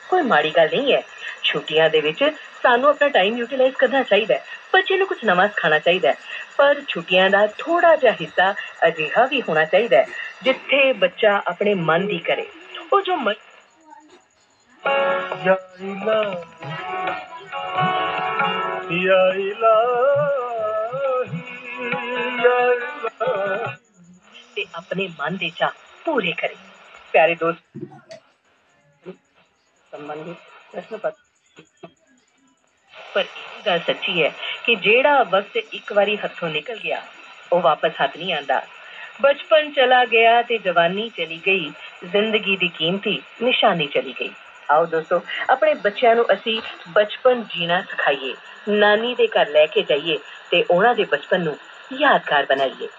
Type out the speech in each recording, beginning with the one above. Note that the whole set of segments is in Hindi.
कोई माड़ी गल नहीं है। छुट्टियां दे विच सानू अपना टाइम यूटिलाइज करना चाहिए। बच्चे नू कुछ नवा सिखाना चाहिए, पर छुट्टियां दा थोड़ा जिहा हिस्सा अजिहा भी होना चाहिए जिथे बच्चा अपने मन दी करे। वो जो मन या इलाही, या इलाही, अपने मन दे चाह पूरे करे। प्यारे दोस्त, संबंधित प्रश्न पत्र पर एक गल सच्ची है कि जेड़ा वक्त एक बारी हथों निकल गया वो वापस हाथ नहीं आंदा। बचपन चला गया ते जवानी चली गई, जिंदगी दी कीमती निशानी चली गई। आओ दोस्तों, अपने बच्चों नू असी बचपन जीना सिखाइए, नानी दे घर लैके जाइए ते उन्हां दे बचपन नू यादगार बनाइए।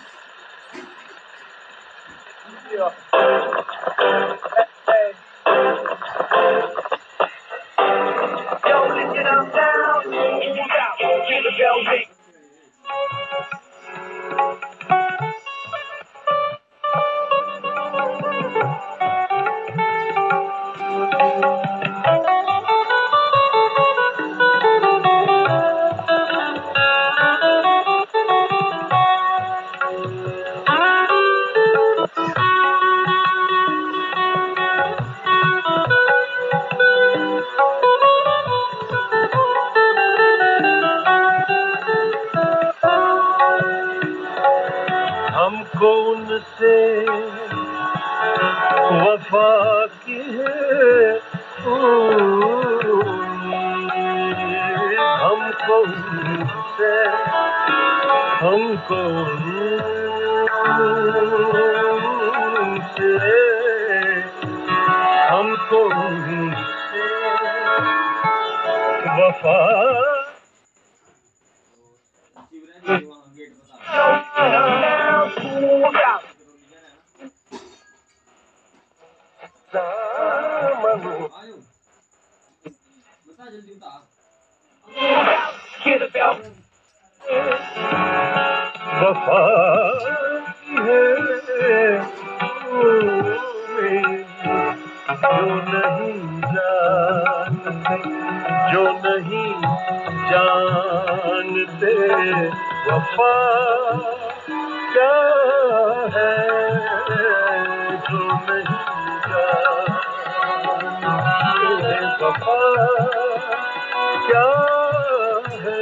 हमको उनसे वफा की है हमको उनसे वफा वफा है जो नहीं जानते वफा क्या है, जो नहीं जानते वफा क्या है।